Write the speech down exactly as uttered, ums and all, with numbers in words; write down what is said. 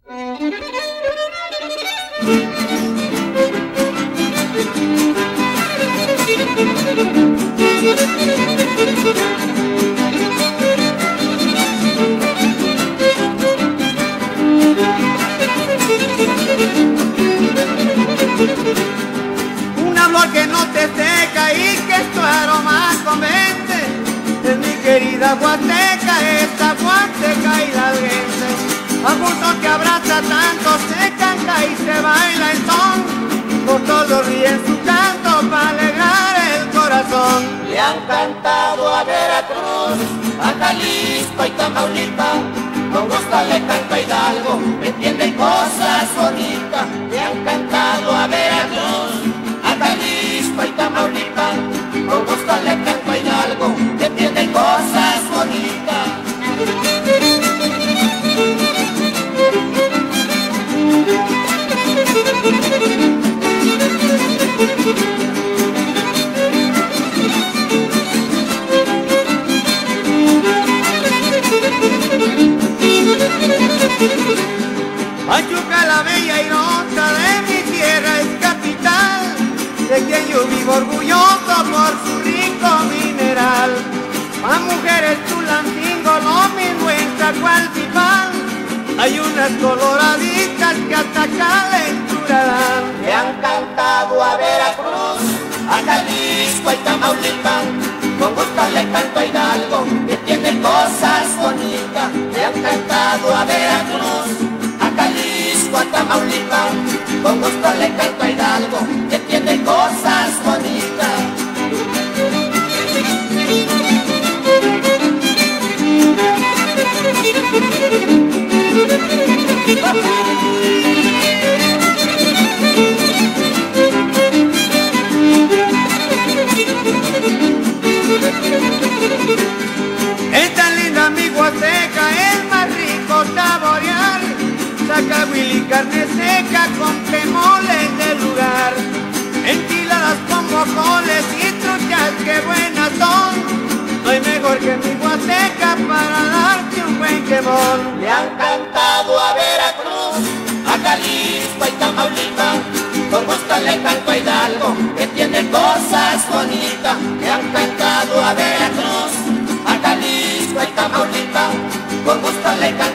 Una flor que no te seca y que tu aroma convence, es mi querida Huasteca, esta Huasteca hidalguense. A gusto que abraza tanto, se canta y se baila el son, por todo ríe su canto para alegrar el corazón. Le han cantado a Veracruz, a Jalisco y Tamaulipas, con gusto le canto a Hidalgo, entiende cosas bonitas. Le han cantado a Veracruz, a Jalisco y Tamaulipas, con gusto le canto a Hidalgo, entiende cosas bonitas. Pachuca la bella y nota de mi tierra es capital, de quien yo vivo orgulloso por su rico mineral. A mujeres Tulancingo lo mismo en Zacualtipán, hay unas coloraditas que hasta calentura dan. Le han cantado a Veracruz, a Jalisco y Tamaulipas, con gusto le canto a Hidalgo, que tiene cosas bonitas. Le han cantado a Veracruz, a Jalisco, a Tamaulipas, con gusto le canto a Hidalgo, que tiene cosas bonitas. Es tan linda mi Huasteca, es más rico saborear, sacahuil y carne seca con temoles del lugar, enchiladas con mojoles y truchas que buenas son, no hay mejor que mi Huasteca para darte un buen quemón. Le han cantado a Veracruz, a Jalisco y Tamaulipas, con gusto le canto a Hidalgo, que tiene cosas bonitas. Le han cantado a Veracruz, a Jalisco y Tamaulipas, con gusto le canto